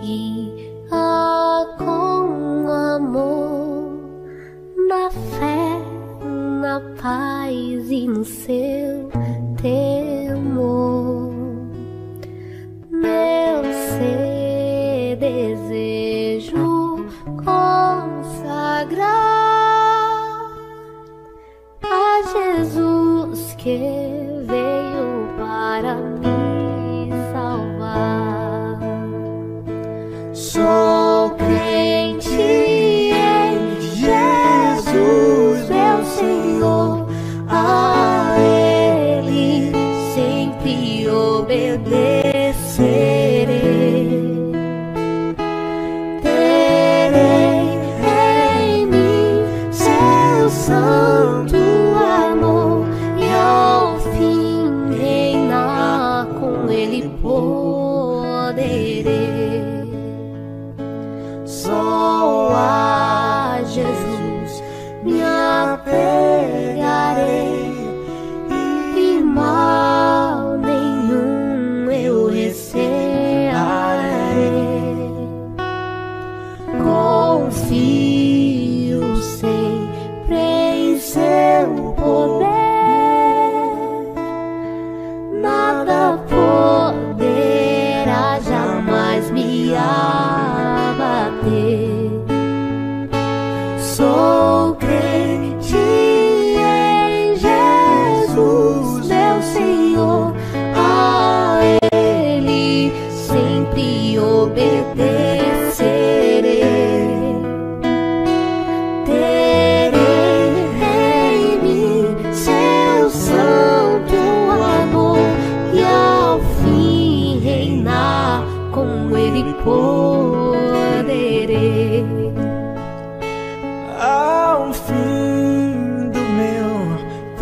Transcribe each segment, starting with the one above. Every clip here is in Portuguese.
guia com amor, na fé, na paz e no seu temor. Meu ser desejo consagrar a Jesus que veio para me salvar. Sou crente em Jesus, meu Senhor, a Ele sempre obedecerei. Terei em mim seu santo amor e ao fim reinar com Ele poderei. Só a Jesus me apegarei e mal nenhum eu recearei. Confio sempre em seu poder, nada poderá jamais me abater. Sou crente em Jesus, meu Senhor, a Ele sempre obedecerei. Terei em mim seu santo amor e ao fim reinar com Ele poderei. Ao fim do meu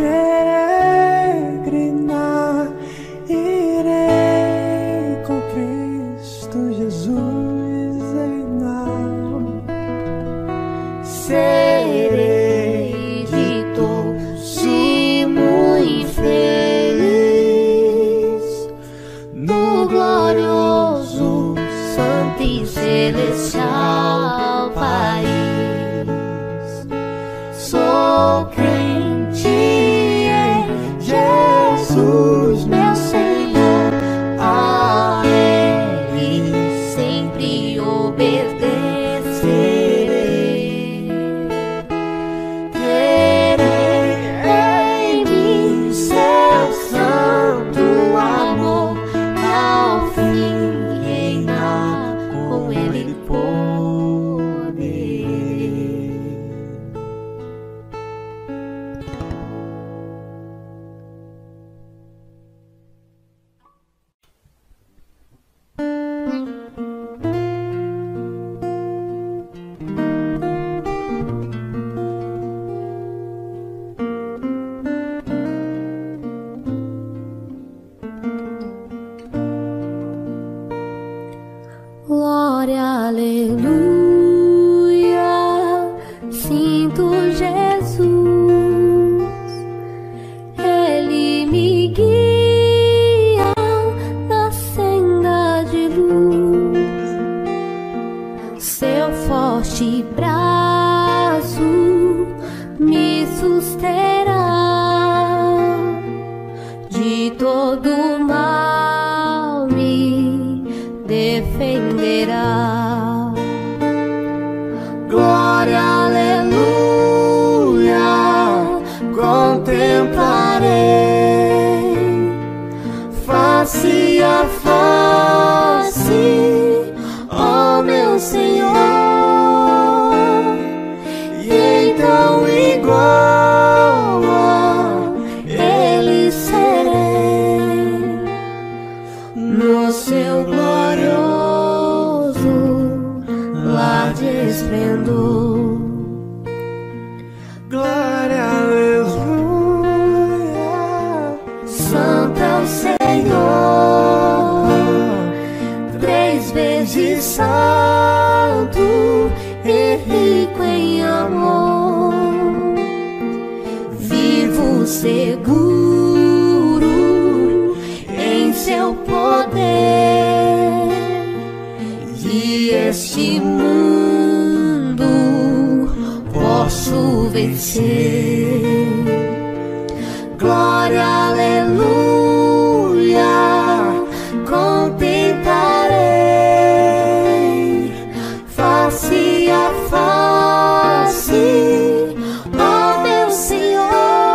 peregrinar, irei com Cristo Jesus reinar. Serei ditoso e muito feliz no glorioso, santo e celestial país. Sou crente em Jesus, meu Senhor, a Ele sempre obedecerei. Terei em mim seu santo amor e ao fim reinar com Ele poderei. Glória, aleluia, sinto Jesus, Ele me guia na senda de luz, seu forte braço me susterá, de todo mal me defenderá. Glória, aleluia, contemplarei face a face, ó meu Senhor, e então igual a Ele serei no seu glorioso lar de esplendor. Glória, aleluia, Santo é o Senhor, 3 vezes santo e rico em amor. Vivo seguro em seu poder, e Neste mundo posso vencer. Glória, aleluia, contemplarei face a face, ó meu Senhor,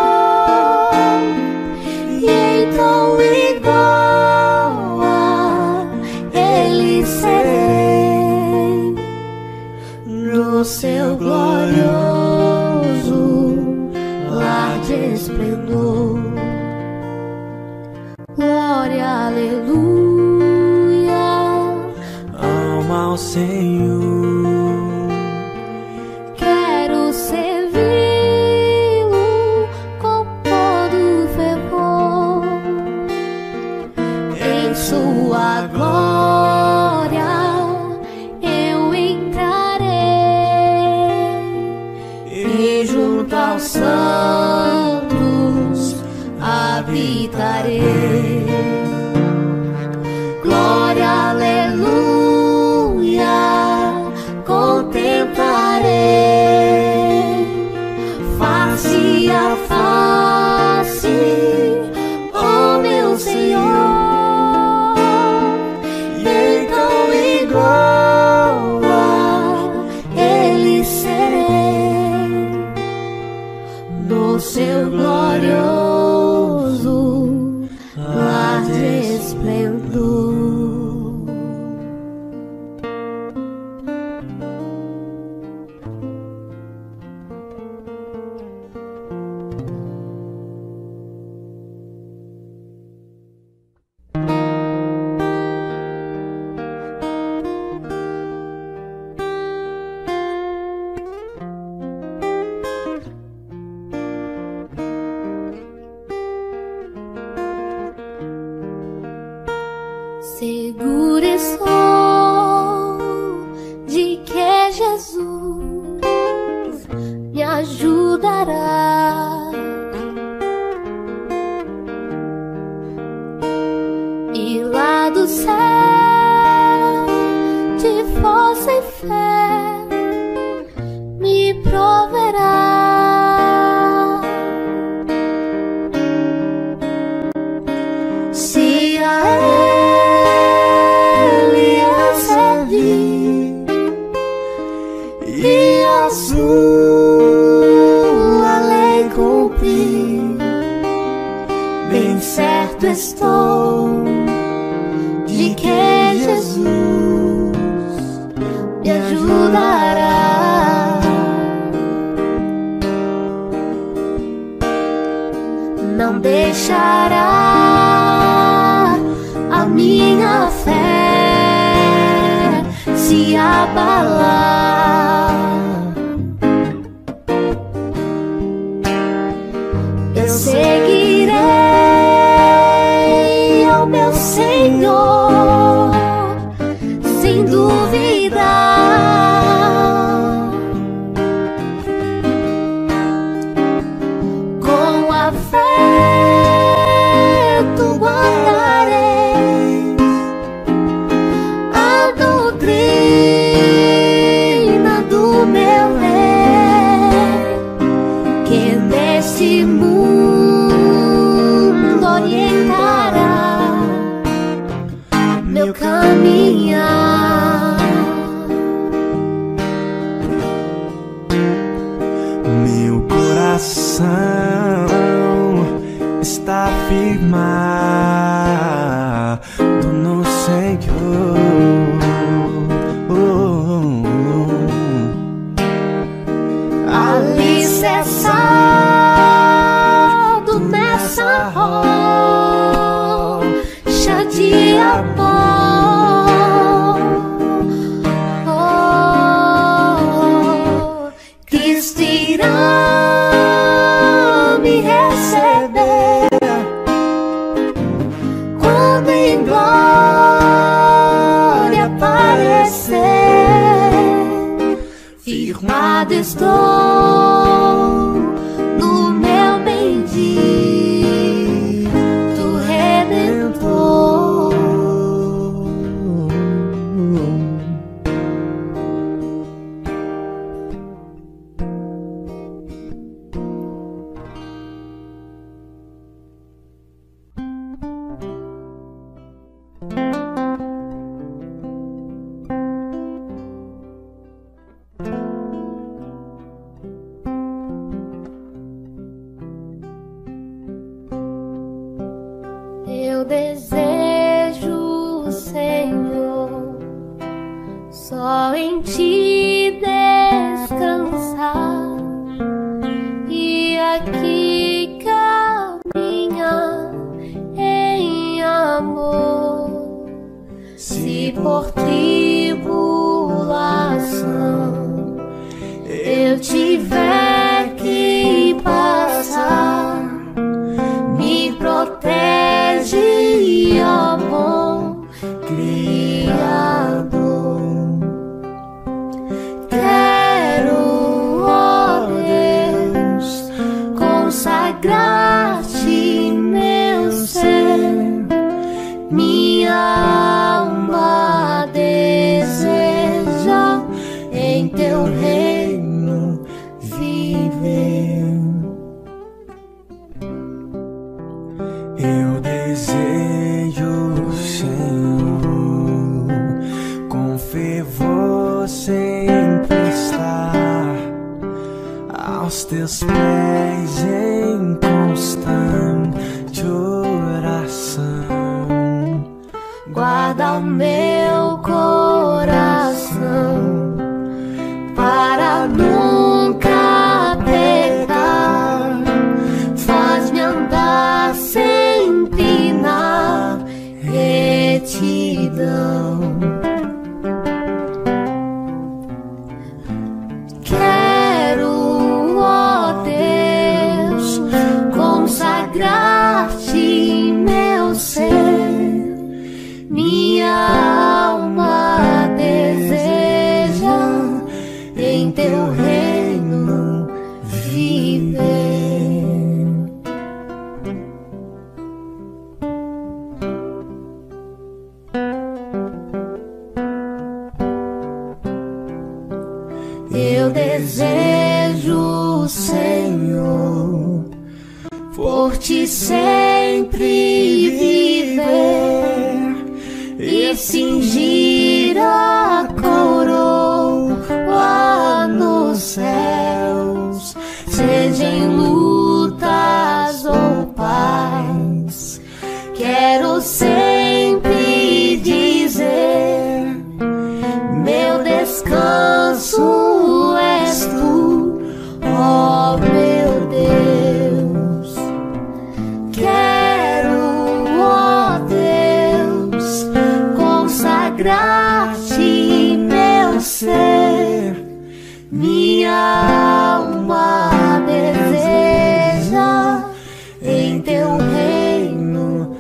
e então igual a Ele serei, no seu glorioso lar de esplendor. Glória, aleluia, alma ao Senhor. quero servi-lo com todo fervor. Em sua glória eu entrarei e junto aos santos habitarei. Glória, aleluia, contemplarei face a face, ó meu Senhor, e então igual a Ele serei, no seu glorioso lar de esplendor. Seguro estou de que Jesus me ajudará, e lá do céu de força e fé me proverá. Se a e a sua lei cumprir, bem certo estou de que Jesus me ajudará. Não deixará a minha fé se abalar. Eu seguirei ao meu Senhor sem duvidar. Com afeto guardarei a doutrina do meu Rei, que neste mundo orientará meu caminhar. Meu coração está firmado no Senhor. Alicerçado nessa rocha de amor, Cristo irá me receber quando em glória aparecer. Firmado estou no meu bendito Redentor. em ti descansar e aqui caminhar em amor. Se por tribulação eu tiver que passar, me protege, ó bom Criador. Quero, ó Deus, consagrar-te meu ser, minha alma deseja em teu reino viver. Eu desejo, Senhor, com fervor sempre estar aos teus pés em constante oração. Guarda o meu coração para nunca pecar, faz-me andar sempre na retidão. Quero, ó Deus, consagrar-te meu ser, minha alma deseja em teu reino viver. Eu desejo, Senhor, por ti sempre viver e cingir a coroa nos céus, seja em lutas ou paz. Quero sempre dizer: meu descanso és tu, ó meu Deus. Quero, ó Deus, consagrar-te meu ser, minha alma deseja em teu reino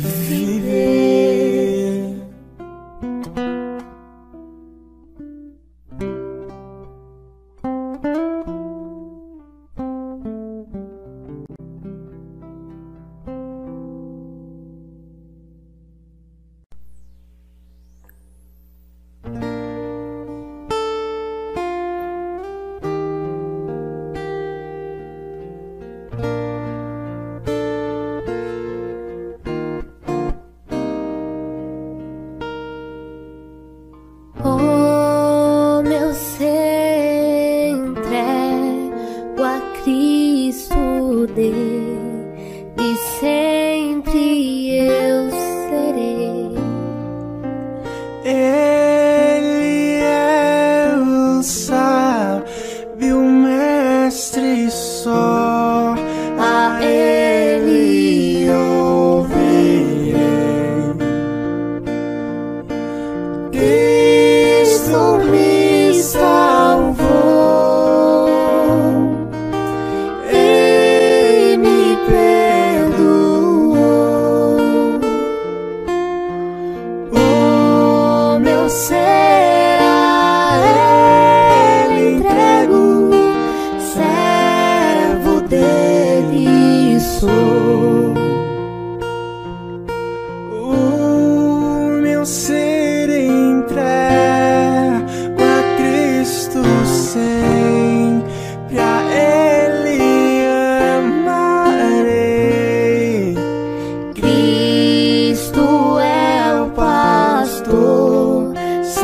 viver. Oh, meu ser entrego a Cristo dê, e sempre eu serei. Ele é o sábio mestre, só A Ele ouvirei. Cristo me salvou e me perdoou. O meu ser a Ele entrego, servo dele sou. o meu ser entrego a Cristo, sempre a Ele amarei. Cristo é o pastor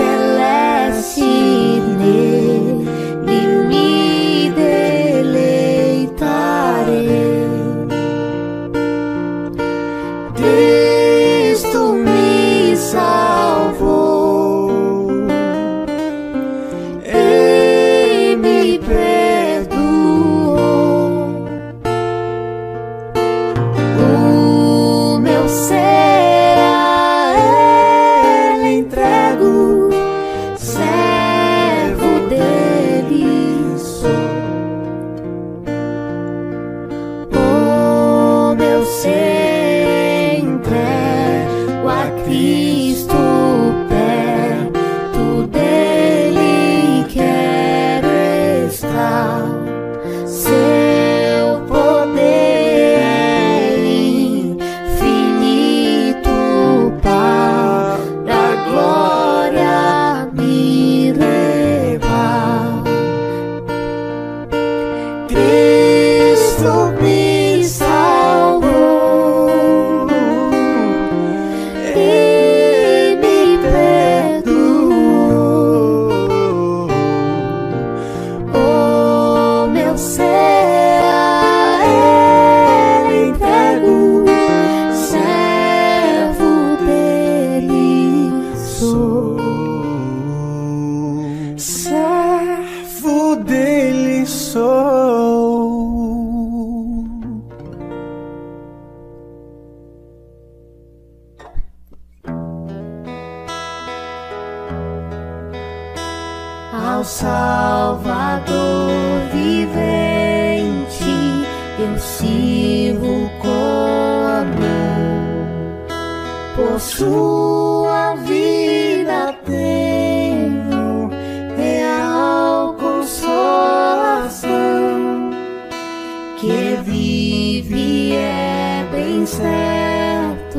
ao Salvador vivente, eu sirvo com amor. Por sua vida tenho real consolação, que vive e é bem certo,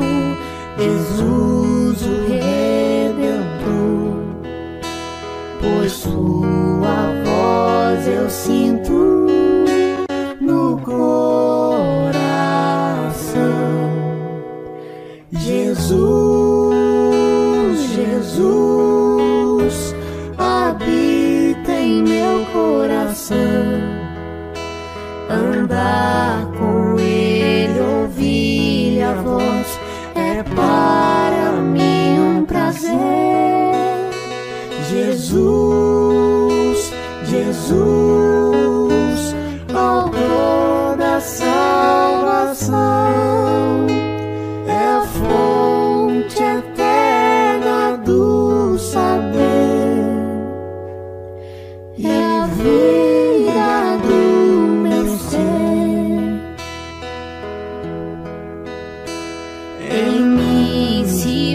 Jesus o Redentor. Pois sua voz eu sinto no coração. Jesus, Jesus, habita em meu coração. Andar com Ele, ouvir a voz, é para mim um prazer. Jesus, Jesus, autor da salvação, é a fonte eterna do saber, é a vida do meu ser. Em mim se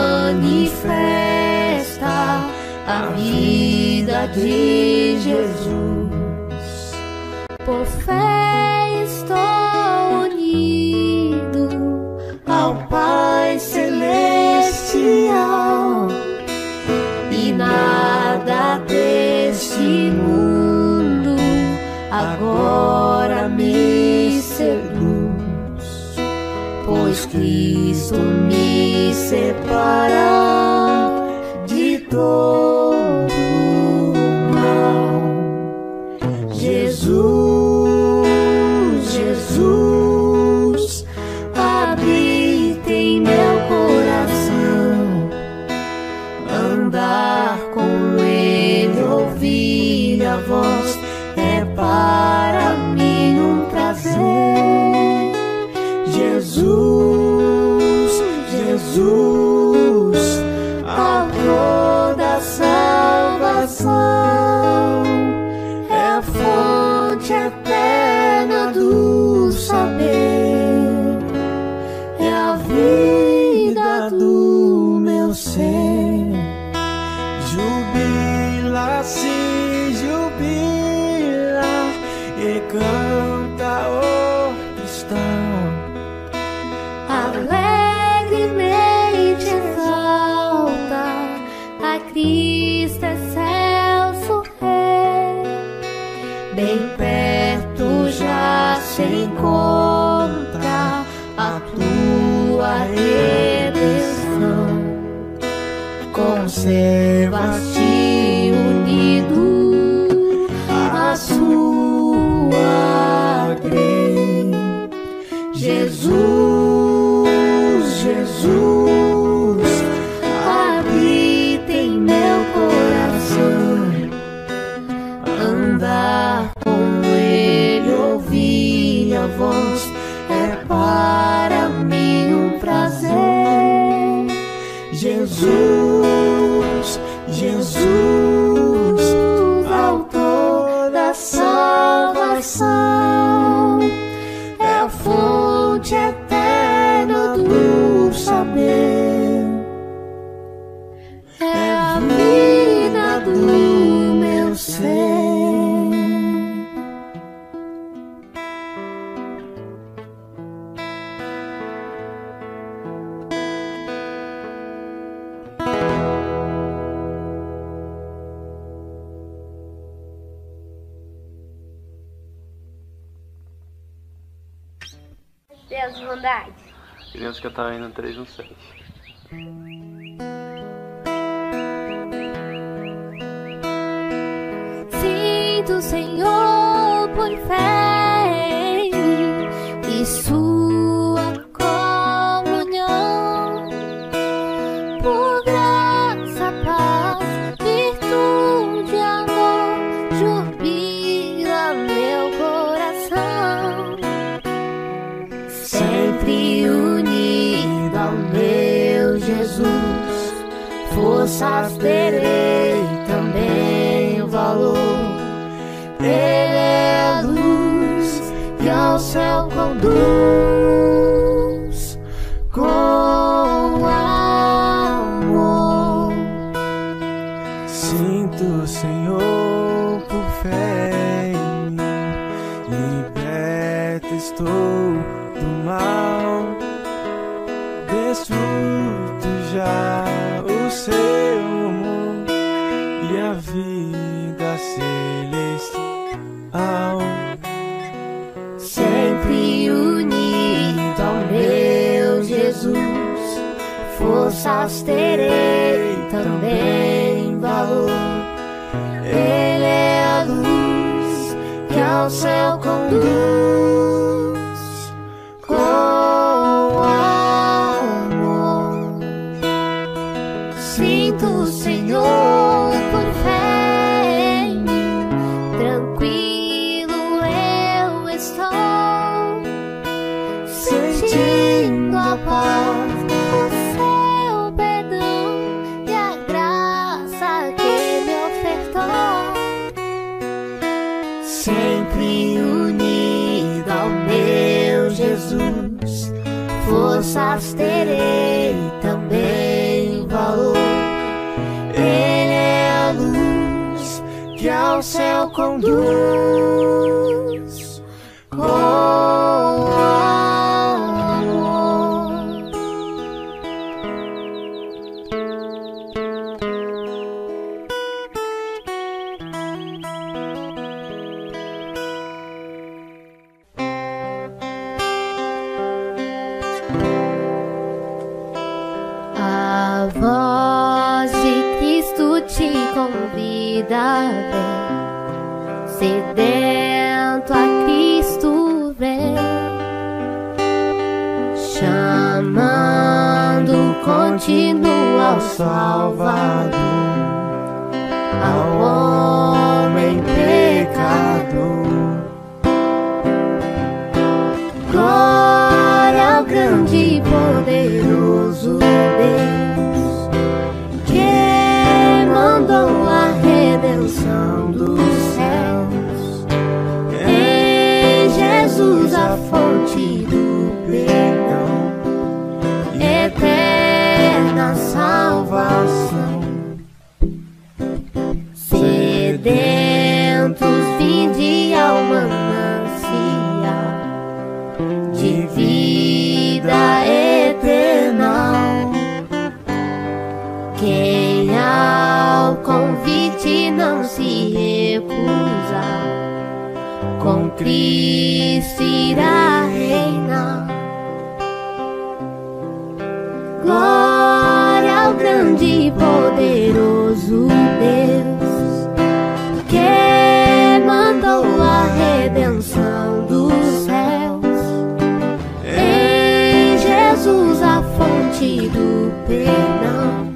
manifesta a vida de Jesus. Por fé estou unido ao Pai Celestial, e nada deste mundo agora me seduz, pois Cristo me separa de todo mal. Jesus, Jesus, habita em meu coração. Andar com Ele, ouvir a voz, é para mim um prazer. Jesus, Jesus, autor da salvação, é a fonte eterna do saber, é a vida do meu ser. Jubila-se, jubila e canta, ó cristão. Alegremente exalta a Cristo excelso Rei. Bem perto já se encontra a tua redenção. Conserva-te unido à sua grei. Jesus, Jesus, habita em meu coração. Andar com Ele, ouvir a voz, é para mim um prazer. Jesus, Jesus, autor da salvação, é a fonte eterna do saber, é a vida do meu ser. Deus, bondade. Criança que tá indo 317. Sinto, Senhor, por fé e sua comunhão, por graça, paz, virtude, amor, jubila meu coração. Sempre unido ao meu Jesus, forças terei também. Ele é a luz que ao céu conduz com amor. Sinto, Senhor, por fé em mim, liberta estou do mal, desfruto já o seu amor e a vida celestial. Sempre unido ao meu Jesus, forças terei também valor. Ele é a luz que ao céu conduz com amor. Sinto o Senhor por fé em mim, tranquilo eu estou, sentindo a paz, o seu perdão e a graça que me ofertou. Sempre unido ao meu Jesus, forças terei também valor. Ele é a luz que ao céu conduz com amor. A voz de Cristo te convida a ver, sedento a Cristo vem, chamando continua ao Salvador, ao homem pecador. Glória ao grande e poderoso Deus, que mandou a redenção dos céus. Em Jesus a fonte do perdão, eterna salvação. Sedentos vinde ao manancial de vida eterna. Quem ao convite não se recusar, com Cristo irá reinar. Glória ao grande e poderoso Deus, que mandou a redenção dos céus. Em Jesus a fonte do perdão,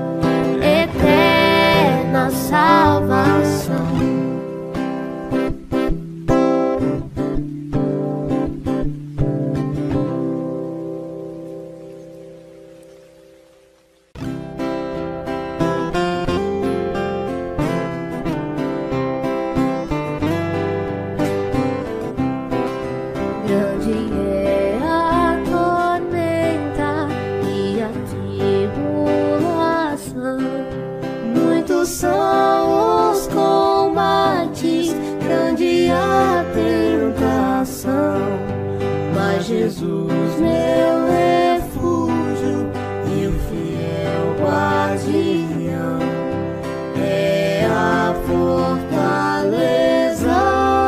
eterna salvação. Grande é a tormenta e a tribulação, muitos são os combates, grande a tentação. Mas Jesus, meu refúgio e o fiel guardião, é a fortaleza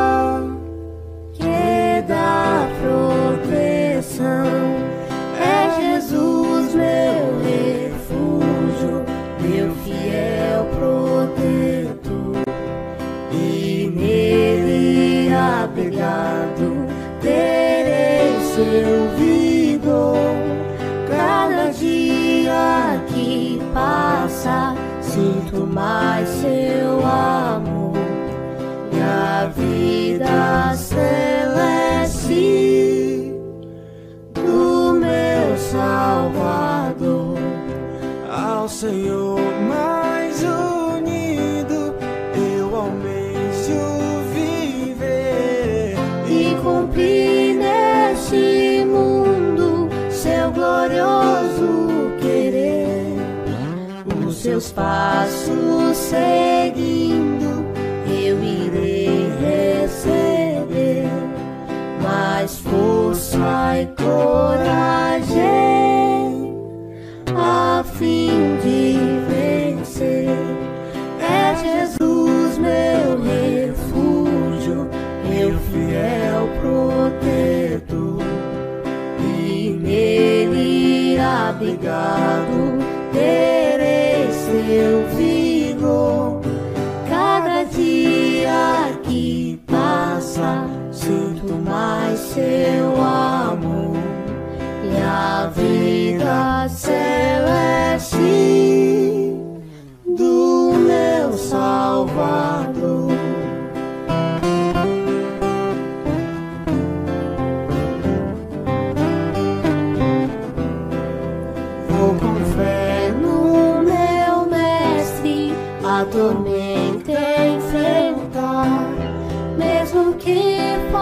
que dá proteção. É Jesus, meu refúgio, meu fiel protetor, e nele apegado terei seu vigor. Cada dia que passa sinto mais seu amor, e a vida celeste do meu Salvador. Ao Senhor mais unido, eu almejo os seus passos seguindo, eu irei receber mais força e coragem a fim de vencer. É Jesus meu refúgio, meu fiel protetor, e nele abrigado terei seu vigor. Cada dia que passa sinto mais seu amor e a vida celeste do meu Salvador. Vou com fé no meu mestre a tormenta enfrentar, mesmo que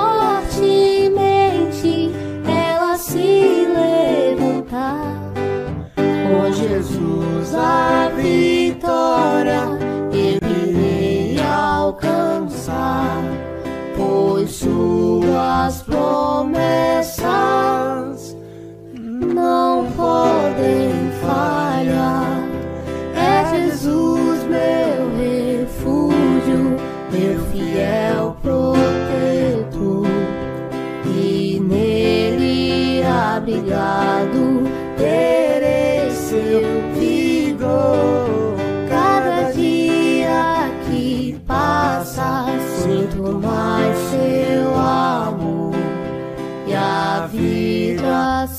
fortemente ela se levantar. Com Jesus a vitória eu irei alcançar, pois suas promessas não podem falhar. É Jesus meu refúgio, meu fiel protetor, e nele abrigado terei seu vigor. Cada dia que passa sinto mais seu amor e a vida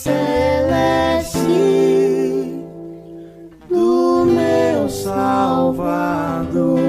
celeste do meu Salvador.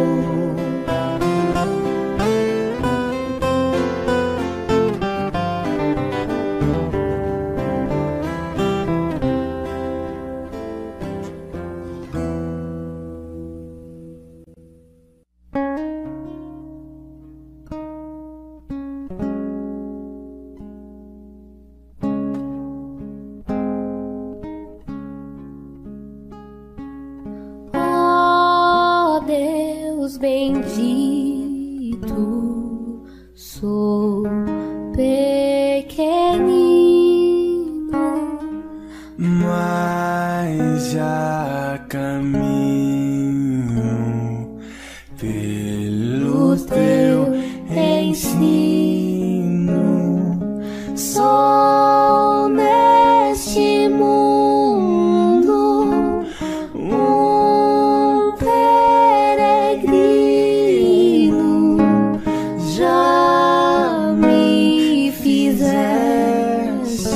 Bendito, sou pequenino, mas já caminho pelo teu ensino. sou neste mundo um peregrino. Já me fizeste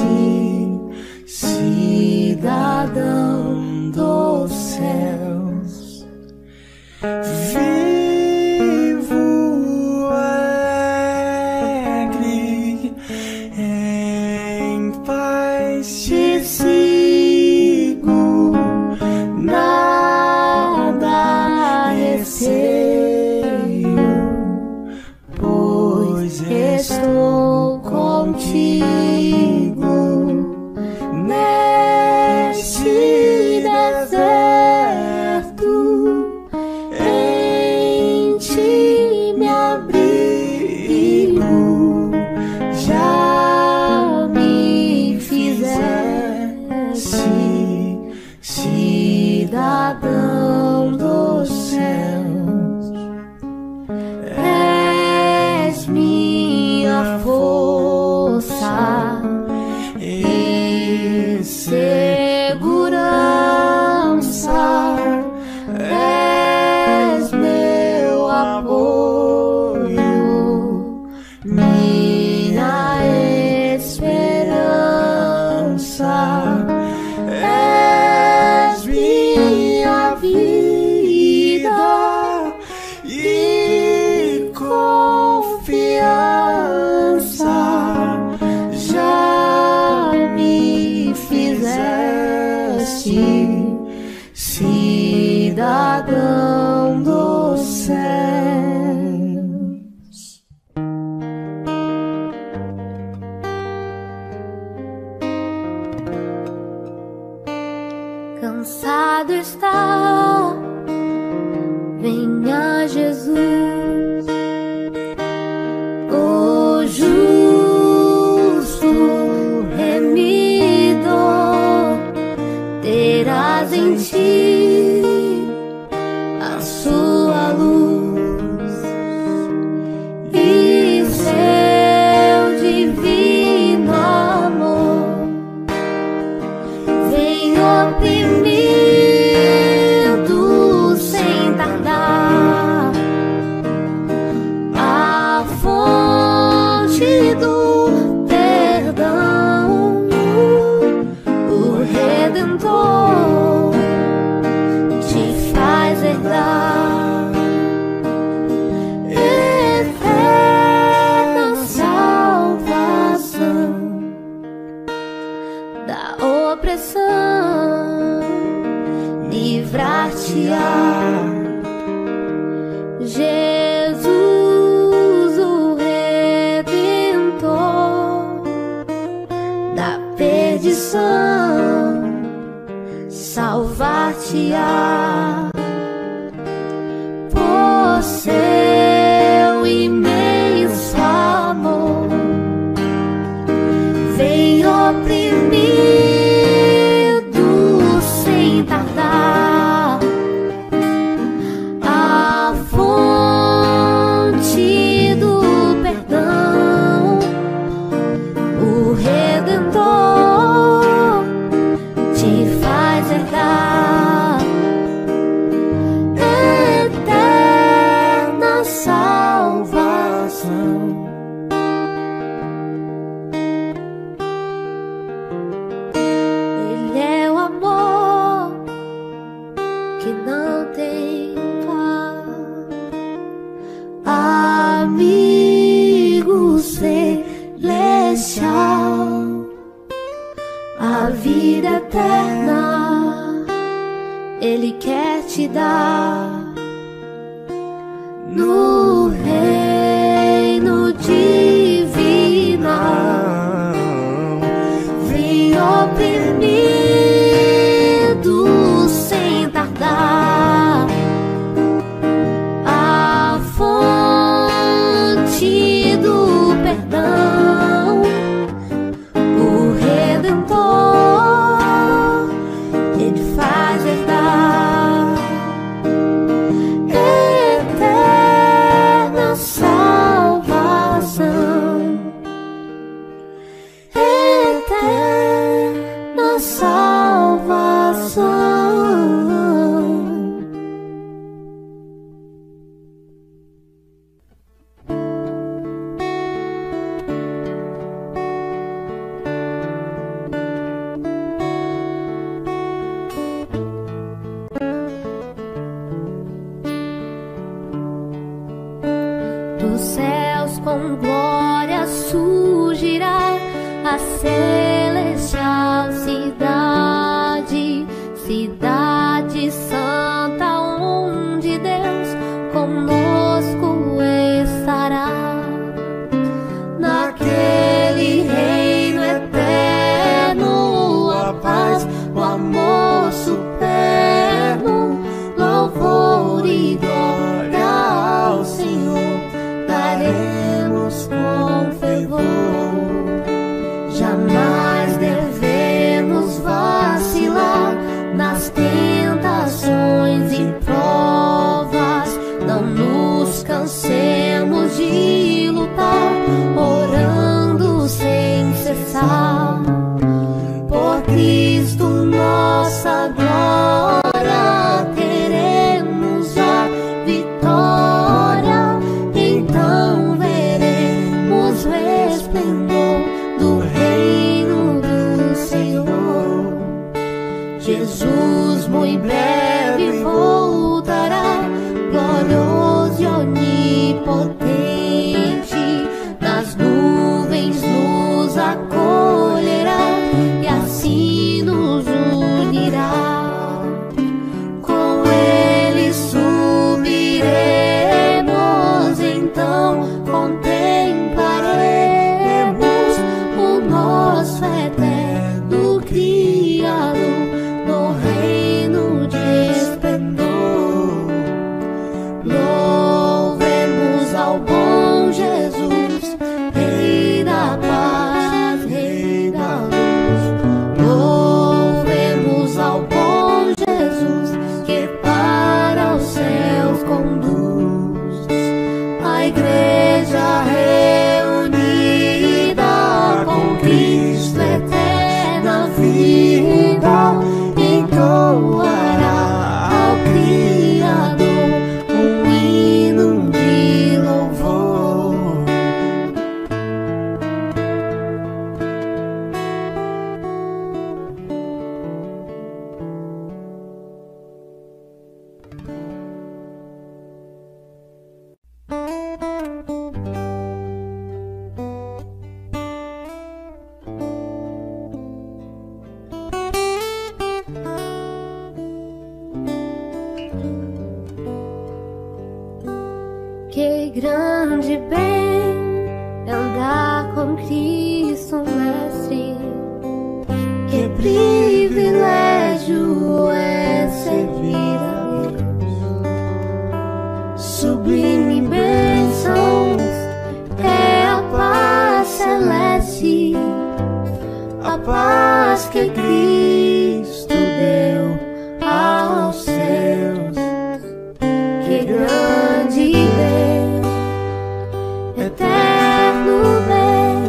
cidadão dos céus. Vivo alegre, em paz te sigo, Nada receio, pois estou contigo neste deserto. Em ti me abrigo, já me fizeste cidadão dos céus. És minha força e segurança, és meu apoio, minha esperança, és minha vida e confiança. Já me fizeste cidadão dos céus. Cansado está Jesus, o Redentor da perdição, salvar-te-á por seu imenso amor. Vem oprimido sem tardar, a fonte do perdão, o Redentor te faz herdar eterna salvação. Ele é o amor que não tem par, amigo celestial, a vida eterna Ele quer te dar no reino divinal. Vem oprimido sem tardar, a fonte do perdão, o Redentor Ele faz herdar eterna salvação, eterna salvação. Dos céus com glória surgirá a celestial cidade, cidade santa onde Deus conosco estará. Naquele reino eterno, a paz, o amor supremo, louvor e glória ao Senhor daremos com fervor. Jamais grande bem andar com Cristo Mestre. Que privilégio é servir a Deus. Sublime bênçãos é a paz celeste, a paz que Cristo deu aos seus. Que grande bem, eterno bem,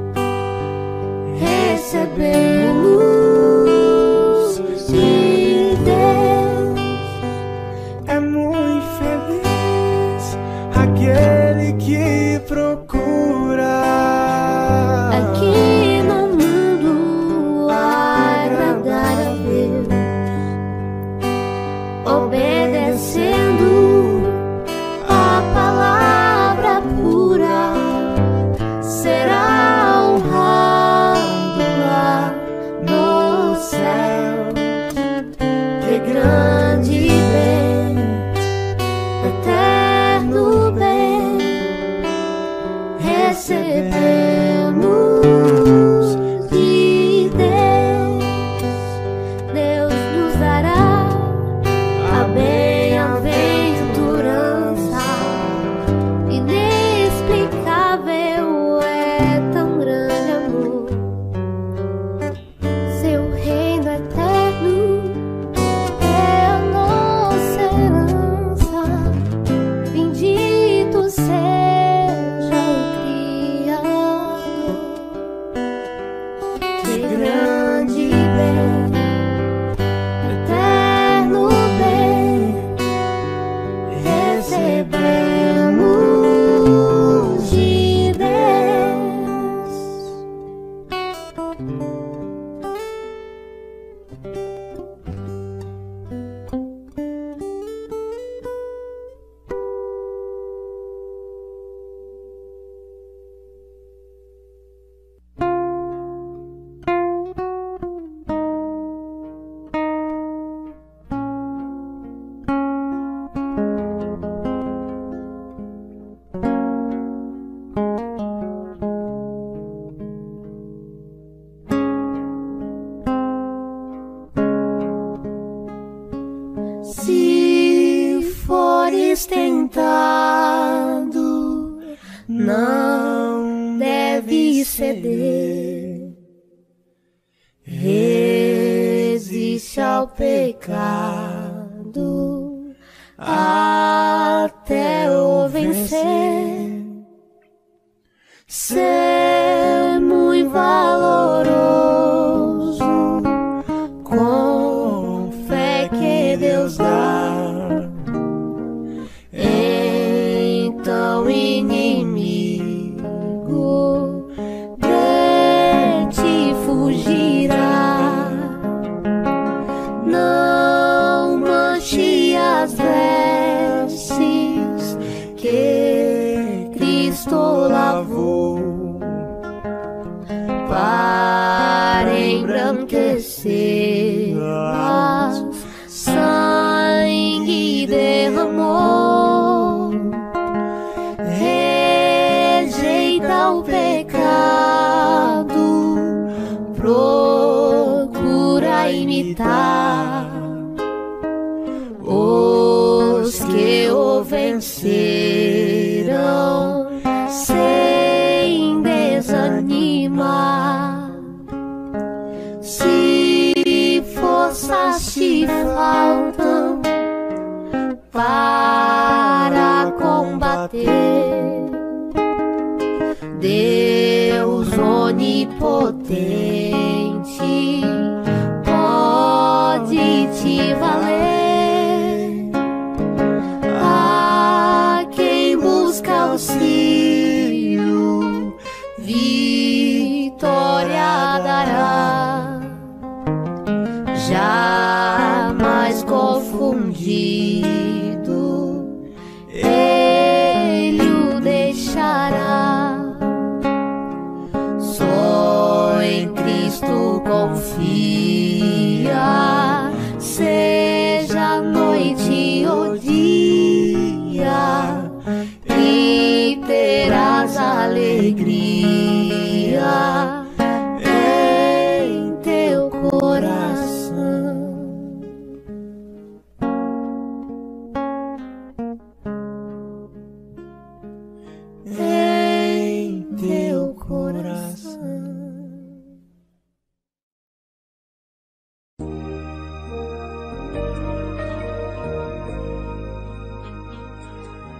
recebemos de Deus. É muito feliz aquele que procura Aqui no mundo agradar a Deus, obedecendo a palavra pura, será honrado lá no céu. Que grande bem, eterno bem, recebemos de Deus. Deus nos dará a bem-aventurança. Inexplicável é tão grande amor. Seu reino eterno é a nossa herança. Bendito seja o Criador. Que grande bem, eterno bem, recebemos de Deus. Se fores tentado, não deve ceder. Resiste ao pecado até o vencer. Ser muito valoroso com fé que Deus dá. Então inimigo de ti fugirá. Não manche as vestes que Cristo lavou para embranquecê-las. Sangue derramou. Rejeita o pecado, procura imitar os que o venceram sem desanimar. Se forças te faltam para combater, Deus onipotente pode te valer. A quem busca auxílio, vitória dará. Jamais confundido, Ele o deixará. Só em Cristo confia, seja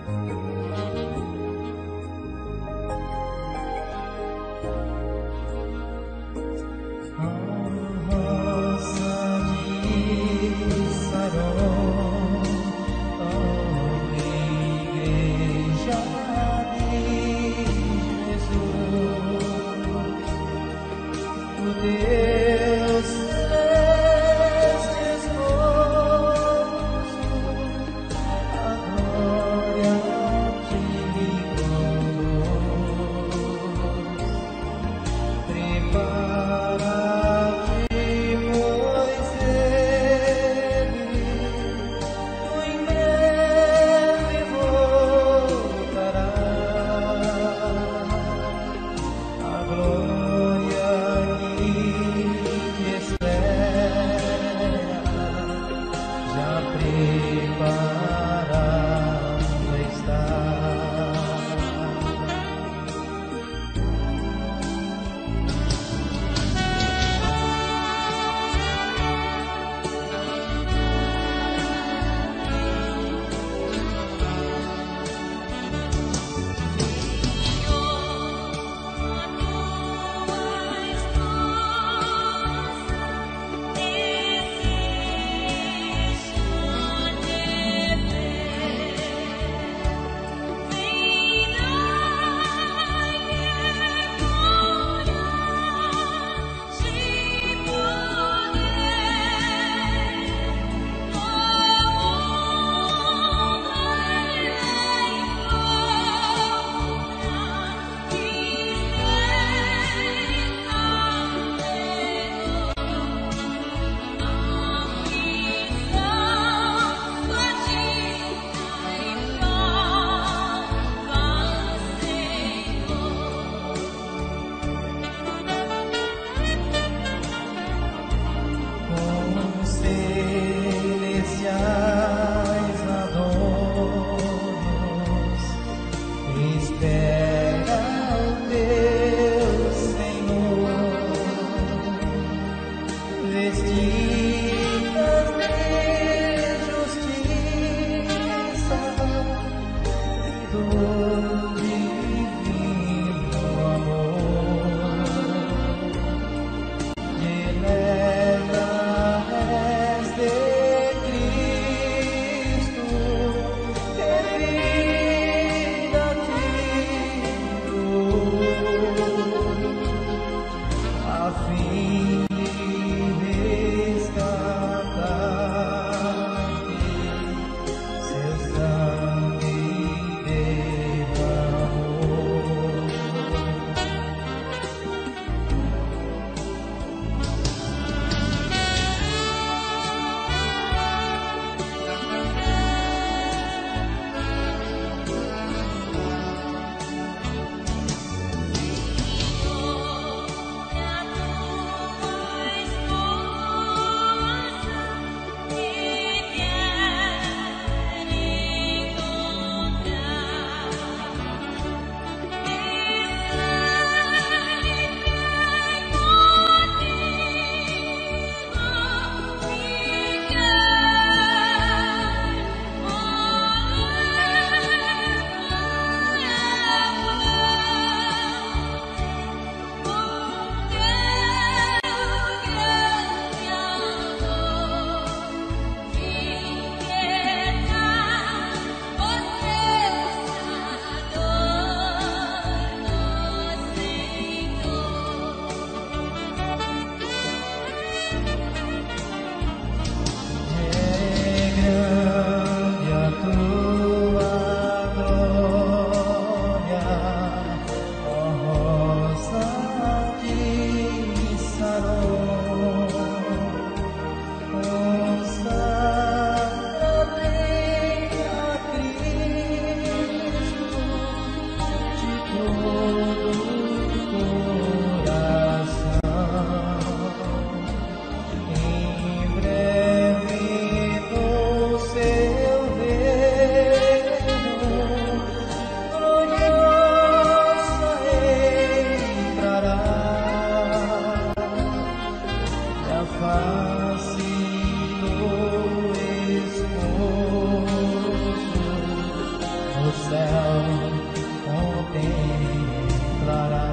Deus celeste esposo, a glória céu contemplará.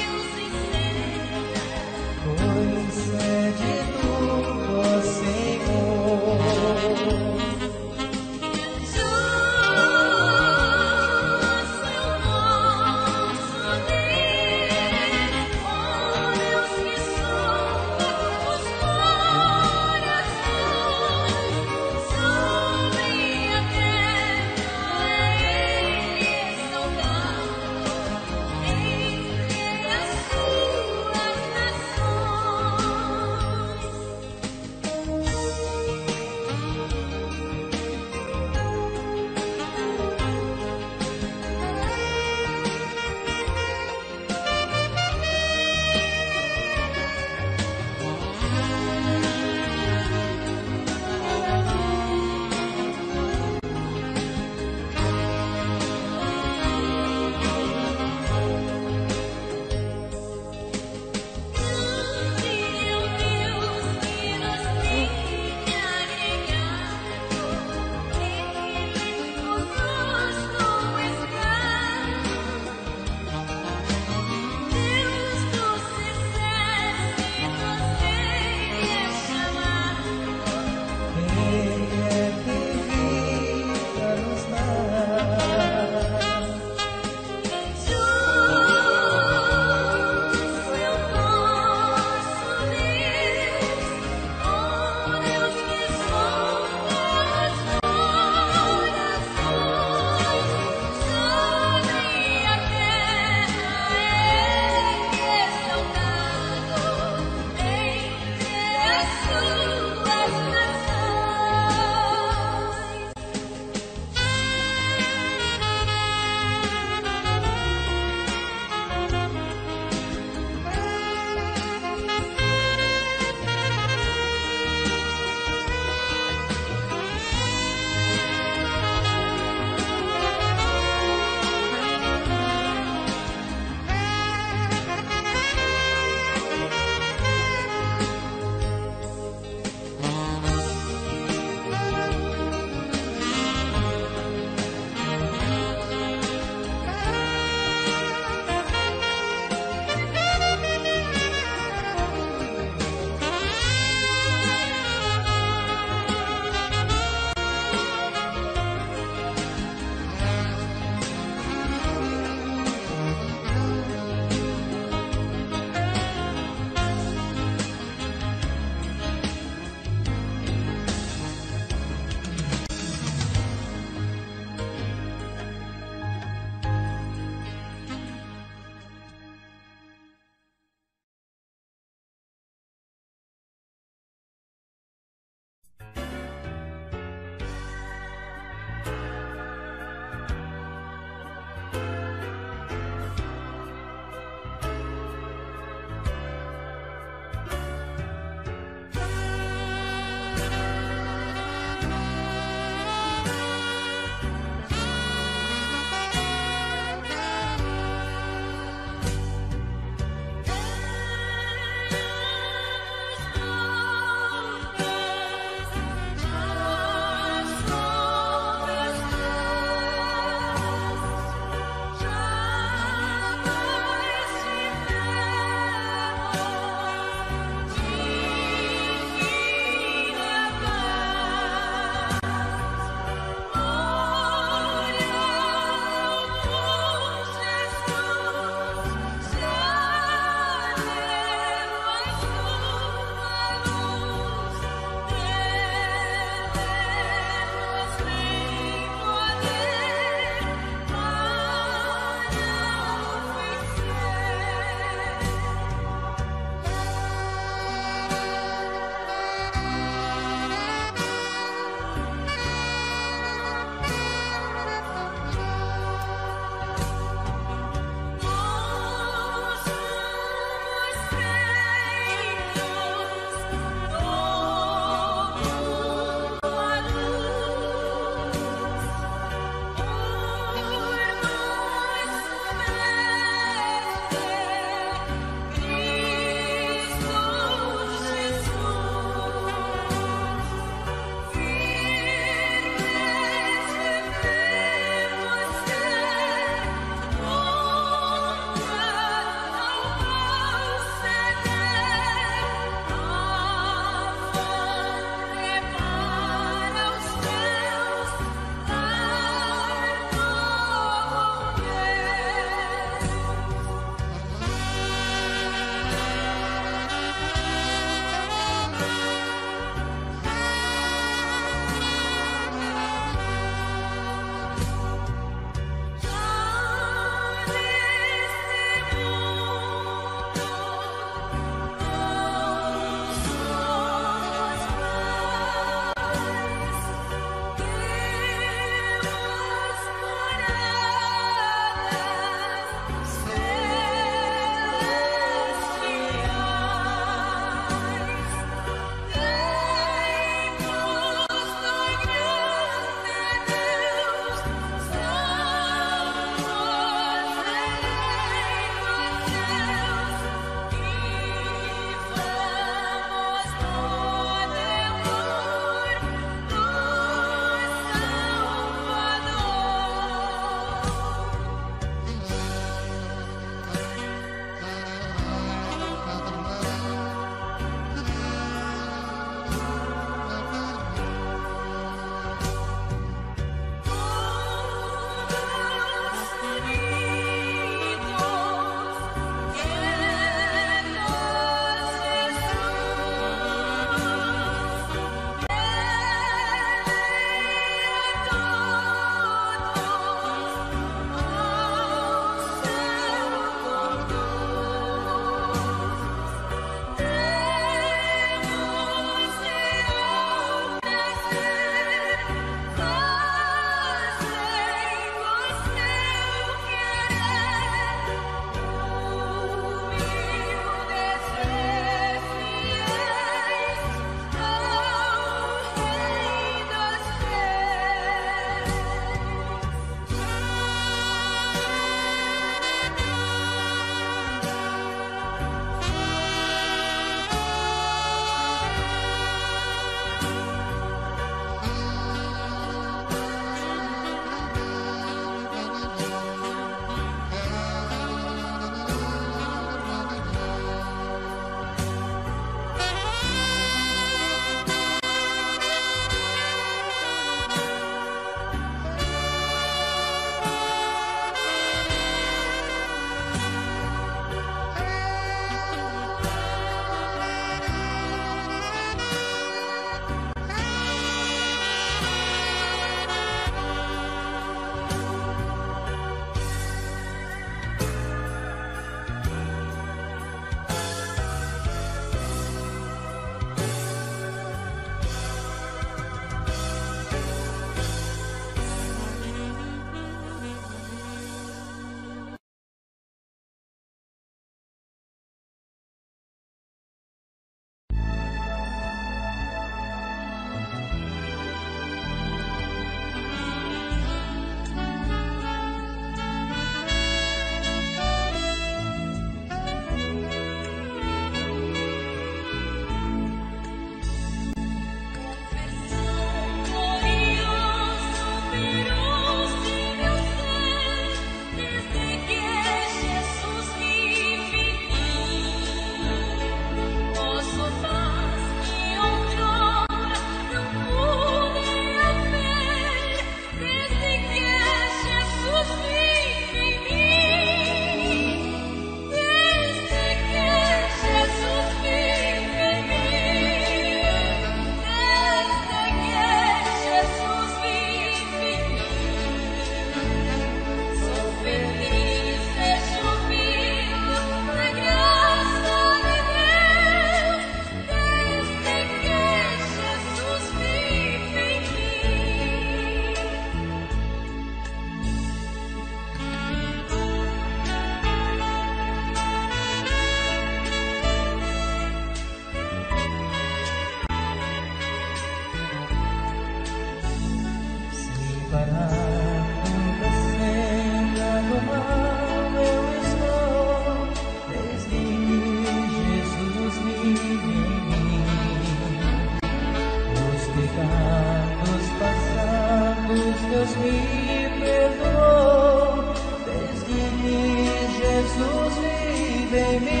separado da senda do mal eu estou, desde que Jesus vive em mim. Os pecados passados Deus me perdoou, desde que Jesus vive em mim.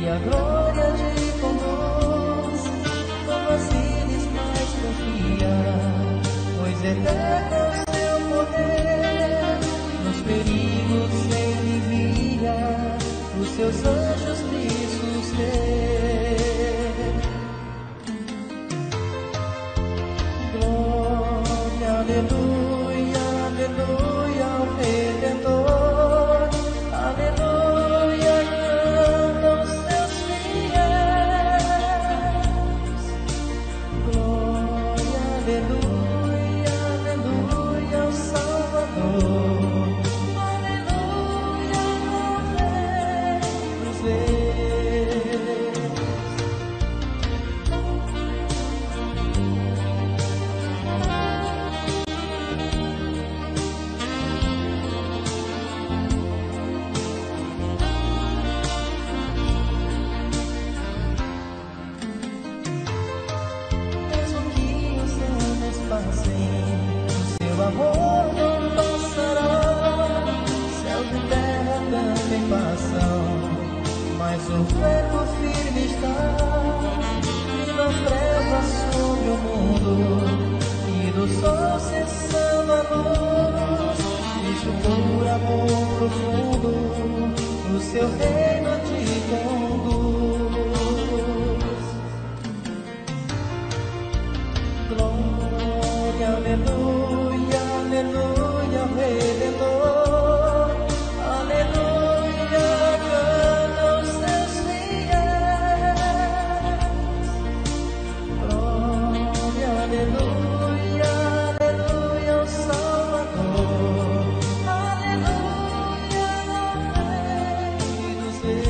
e a glória te conduz, não vaciles, mas confia, pois eterno é o seu poder, nos perigos ele guia, os seus anjos te sustêm. Glória, aleluia, aleluia ao Redentor, aleluia, cantam os seus fiéis. Glória, aleluia, aleluia ao Salvador, aleluia ao Rei dos Reis. Mesmo que os anos passem, o seu amor não passará. Céu e terra também passam, mas o verbo firme está. E nas trevas sobre o mundo, e do sol cessando a luz, Cristo por amor profundo, o seu reino te conduz. Glória, aleluia, aleluia ao Redentor, aleluia, cantam os seus fiéis. Glória, aleluia, aleluia ao Salvador, aleluia ao Rei dos Reis.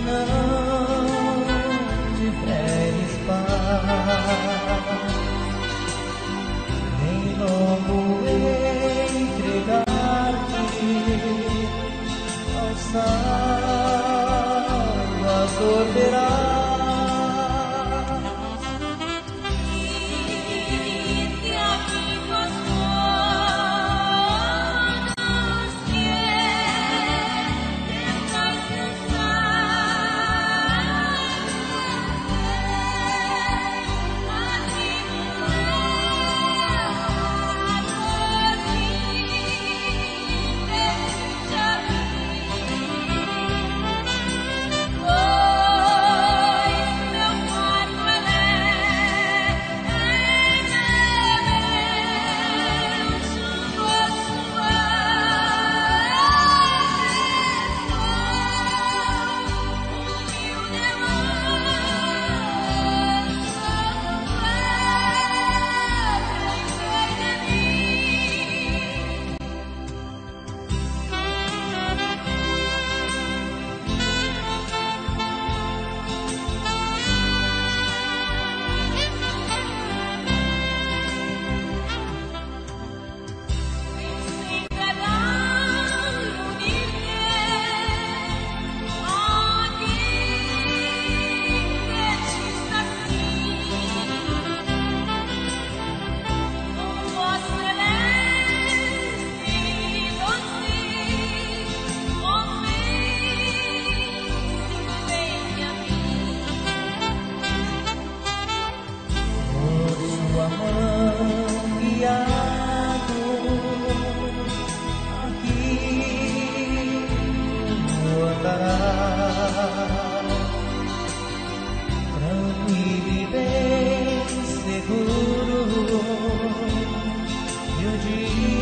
não tiveres paz, nem logo entregar-te ao Salvador verás. Tranquilo e bem seguro, e o dia